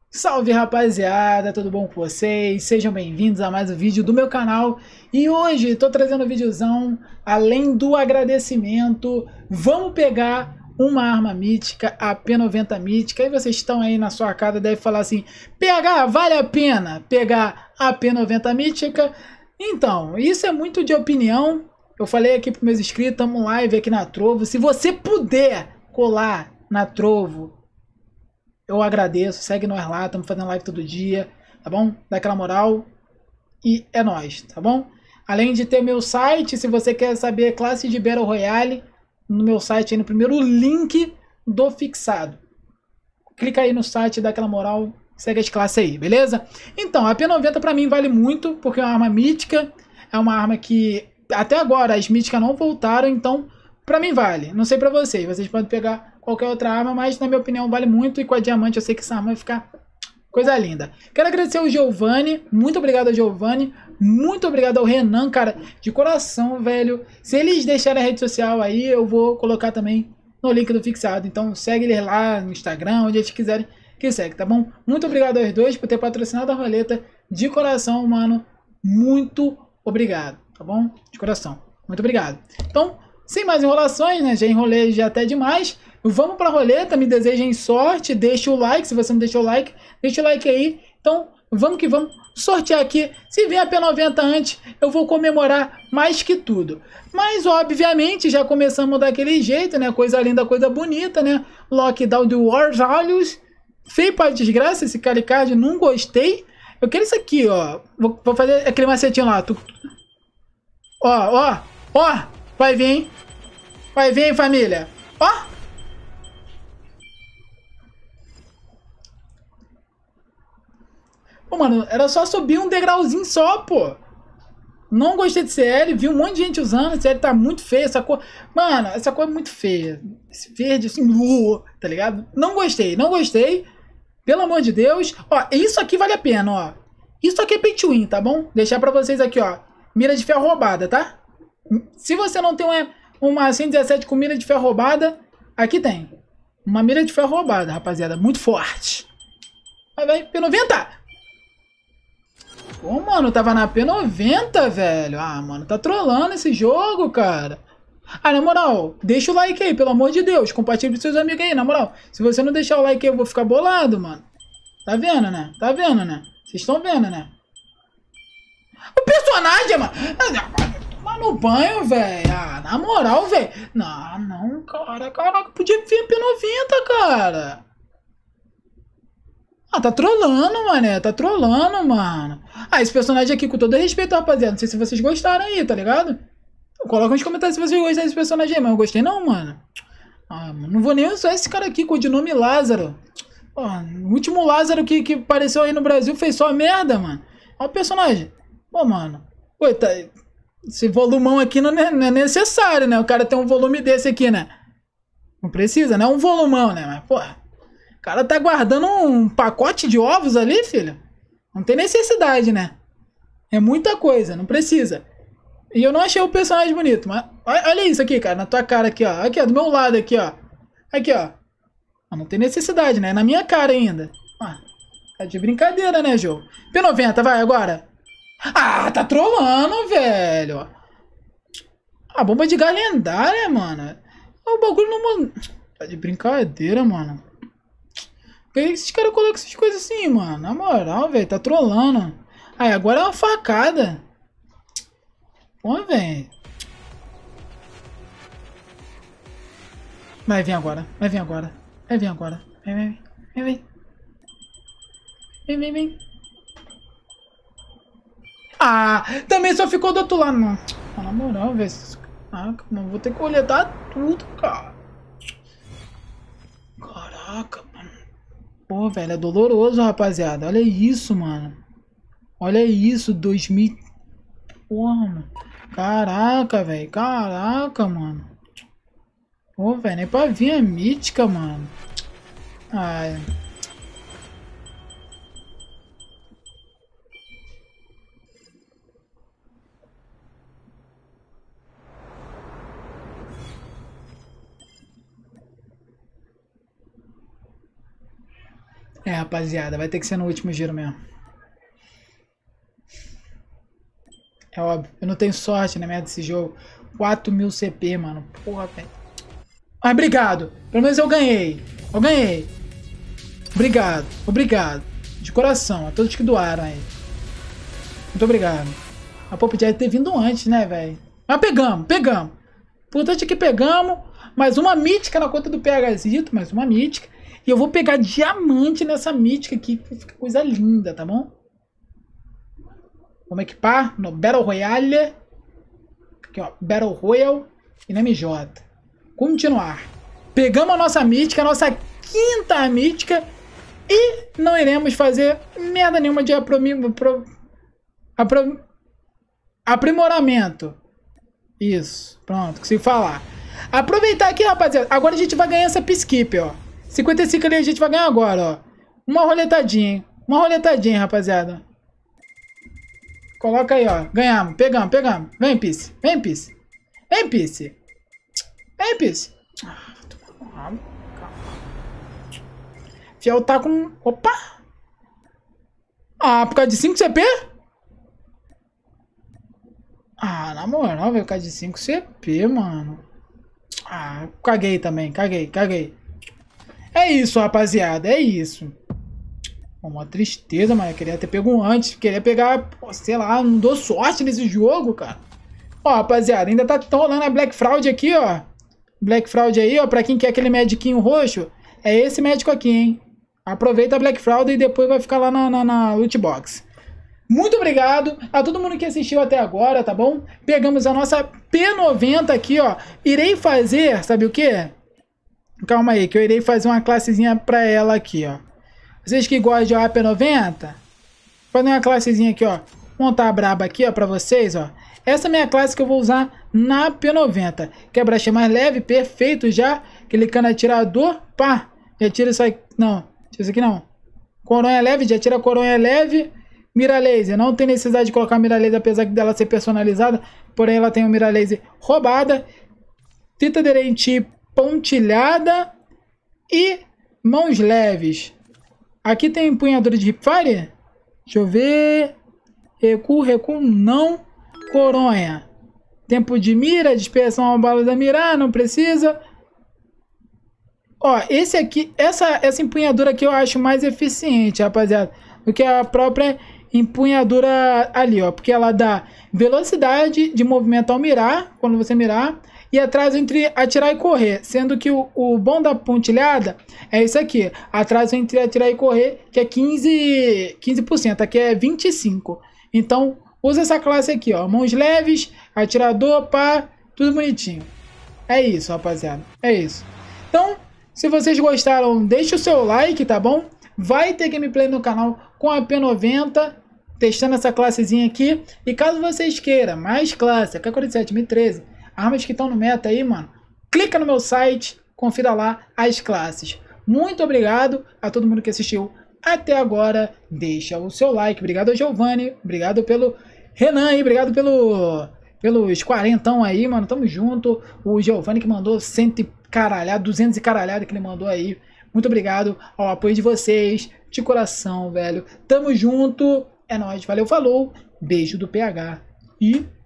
Salve rapaziada, tudo bom com vocês? Sejam bem-vindos a mais um vídeo do meu canal. E hoje estou trazendo um videozão, além do agradecimento, vamos pegar uma arma mítica, a P90 mítica. E vocês estão aí na sua casa, devem falar assim: PH, vale a pena pegar a P90 mítica? Então, isso é muito de opinião. Eu falei aqui para meus inscritos, estamos live aqui na Trovo. Se você puder colar na Trovo, eu agradeço, segue nós lá, estamos fazendo live todo dia, tá bom? Dá aquela moral e é nóis, tá bom? Além de ter meu site, se você quer saber classe de Battle Royale, no meu site aí no primeiro link do fixado. Clica aí no site, dá aquela moral, segue as classes aí, beleza? Então, a P90 pra mim vale muito, porque é uma arma mítica, é uma arma que até agora as míticas não voltaram, então pra mim vale. Não sei pra vocês, vocês podem pegar qualquer outra arma, mas na minha opinião vale muito, e com a diamante eu sei que essa arma vai ficar coisa linda. Quero agradecer ao Giovanni, muito obrigado ao Giovanni, muito obrigado ao Renan, cara, de coração, velho. Se eles deixarem a rede social aí, eu vou colocar também no link do fixado, então segue eles lá no Instagram, onde eles quiserem que segue, tá bom? Muito obrigado aos dois por ter patrocinado a roleta, de coração, mano, muito obrigado, tá bom? De coração, muito obrigado. Então, sem mais enrolações, né, já enrolei já até demais. Vamos pra roleta, me desejem sorte, deixa o like, se você não deixou o like, deixa o like aí. Então, vamos que vamos sortear aqui. Se vier a P90 antes, eu vou comemorar mais que tudo. Mas, obviamente, já começamos daquele jeito, né? Coisa linda, coisa bonita, né? Lockdown do Warzolos. Feio pra desgraça esse Calicard, não gostei. Eu quero isso aqui, ó. Vou fazer aquele macetinho lá. Ó, ó, ó. Vai vir, hein? Vai vir, hein, família? Ó. Pô, mano, era só subir um degrauzinho só, pô. Não gostei de CL, vi um monte de gente usando, CL tá muito feia, essa cor... Mano, essa cor é muito feia. Esse verde, assim, tá ligado? Não gostei, não gostei. Pelo amor de Deus. Ó, isso aqui vale a pena, ó. Isso aqui é pay to win, tá bom? Deixar pra vocês aqui, ó. Mira de ferro roubada, tá? Se você não tem uma 117 com mira de ferro roubada, aqui tem. Uma mira de ferro roubada, rapaziada. Muito forte. Vai, P90! Pô, mano, tava na P90, velho. Ah, mano, tá trolando esse jogo, cara. Ah, na moral, deixa o like aí, pelo amor de Deus. Compartilha com seus amigos aí, na moral. Se você não deixar o like aí, eu vou ficar bolado, mano. Tá vendo, né? Tá vendo, né? Vocês estão vendo, né? O personagem, mano. Mas no banho, velho. Ah, na moral, velho. Não, cara. Caraca, podia vir P90, cara. Ah, tá trolando, mané. Tá trolando, mano. Ah, esse personagem aqui, com todo respeito, rapaziada. Não sei se vocês gostaram aí, tá ligado? Coloca nos comentários se vocês gostaram desse personagem aí, mas eu gostei não, mano. Ah, mano, não vou nem usar esse cara aqui com o nome Lázaro. Ó, o último Lázaro que apareceu aí no Brasil fez só merda, mano. Olha o personagem. Pô, mano. Pô, tá... Esse volumão aqui não é necessário, né? O cara tem um volume desse aqui, né? Não precisa, né? É um volumão, né? Mas, porra. O cara tá guardando um pacote de ovos ali, filho. Não tem necessidade, né? É muita coisa, não precisa. E eu não achei o personagem bonito, mas... Olha isso aqui, cara, na tua cara aqui, ó. Aqui, ó, do meu lado aqui, ó. Aqui, ó. Não tem necessidade, né? É na minha cara ainda. Ah, tá de brincadeira, né, jogo? P90, vai, agora. Ah, tá trolando, velho. Ah, bomba de gás lendária, mano. O bagulho não... Tá de brincadeira, mano. Por que esses caras colocam essas coisas assim, mano? Na moral, velho, tá trolando. Aí, agora é uma facada. Pô, velho. Vai vir agora, vai vir agora. Vai vir agora. Vem. Vem. Ah, também só ficou do outro lado, mano. Ah, na moral, velho. Caraca, mano, vou ter que coletar tudo, cara. Caraca, mano. Pô, velho, é doloroso, rapaziada. Olha isso, mano. Olha isso, 2000. Porra, mano. Caraca, velho. Caraca, mano. Pô, velho, nem pra vir a mítica, mano. Ai. É, rapaziada, vai ter que ser no último giro mesmo. É óbvio. Eu não tenho sorte na merda desse jogo. 4.000 CP, mano. Porra, velho. Ah, obrigado. Pelo menos eu ganhei. Eu ganhei. Obrigado. Obrigado. De coração. A todos que doaram aí. Muito obrigado. A Pop podia ter vindo antes, né, velho? Mas pegamos, pegamos. Importante é que pegamos. Mais uma mítica na conta do PHzito. Mais uma mítica. E eu vou pegar diamante nessa mítica aqui. Que fica coisa linda, tá bom? Vamos equipar no Battle Royale. Aqui, ó. Battle Royale e na MJ. Continuar. Pegamos a nossa mítica, a nossa quinta mítica. E não iremos fazer merda nenhuma de aprimoramento. Isso. Pronto, consigo falar. Aproveitar aqui, rapaziada. Agora a gente vai ganhar essa Peacekeeper, ó. 55 ali a gente vai ganhar agora, ó. Uma roletadinha, hein? Uma roletadinha, rapaziada. Coloca aí, ó. Ganhamos. Pegamos, pegamos. Vem, Peace. Vem, Peace. Vem, Peace. Vem, Peace. Fiel tá com... Opa! Ah, por causa de 5 CP? Ah, na moral, velho. Por causa de 5 CP, mano. Ah, caguei também. Caguei. É isso, rapaziada. É isso. Uma tristeza, mano. Eu queria ter pego antes. Queria pegar, sei lá, não dou sorte nesse jogo, cara. Ó, rapaziada, ainda tá rolando a Black Fraud aqui, ó. Black Fraud aí, ó. Pra quem quer aquele mediquinho roxo, é esse médico aqui, hein. Aproveita a Black Fraud e depois vai ficar lá na loot box. Muito obrigado a todo mundo que assistiu até agora, tá bom? Pegamos a nossa P90 aqui, ó. Irei fazer, sabe o quê? Calma aí, que eu irei fazer uma classezinha pra ela aqui, ó. Vocês que gostam de AP90, fazer uma classezinha aqui, ó. Montar a braba aqui, ó, pra vocês, ó. Essa é a minha classe que eu vou usar na P90. Quebra-cheia mais leve, perfeito já. Clicando atirador, pá. Já tira isso aí. Não, tira isso aqui não. Coronha leve, já tira a coronha leve. Mira laser, não tem necessidade de colocar mira laser, apesar dela ser personalizada. Porém, ela tem uma mira laser roubada. Fita aderente pontilhada. E mãos leves. Aqui tem empunhadura de hipfire? Deixa eu ver. Recuo, não. Coronha. Tempo de mira, dispersão a bala da mirar, não precisa. Ó, esse aqui, essa empunhadura aqui eu acho mais eficiente, rapaziada, do que a própria empunhadura ali, ó. Porque ela dá velocidade de movimento ao mirar, quando você mirar. E atraso entre atirar e correr, sendo que o bom da pontilhada é isso aqui, atraso entre atirar e correr, que é 15%, aqui é 25%. Então, usa essa classe aqui, ó, mãos leves, atirador, pá, tudo bonitinho. É isso, rapaziada, é isso. Então, se vocês gostaram, deixa o seu like, tá bom? Vai ter gameplay no canal com a P90, testando essa classezinha aqui. E caso vocês queiram mais classe, AK-47, M13, armas que estão no meta aí, mano, clica no meu site, confira lá as classes. Muito obrigado a todo mundo que assistiu até agora. Deixa o seu like. Obrigado ao Giovanni, obrigado pelo Renan aí, obrigado pelos 40 aí, mano. Tamo junto. O Giovanni que mandou 100 e caralhada, 200 e caralhada que ele mandou aí. Muito obrigado ao apoio de vocês, de coração, velho. Tamo junto. É nóis, valeu, falou. Beijo do PH e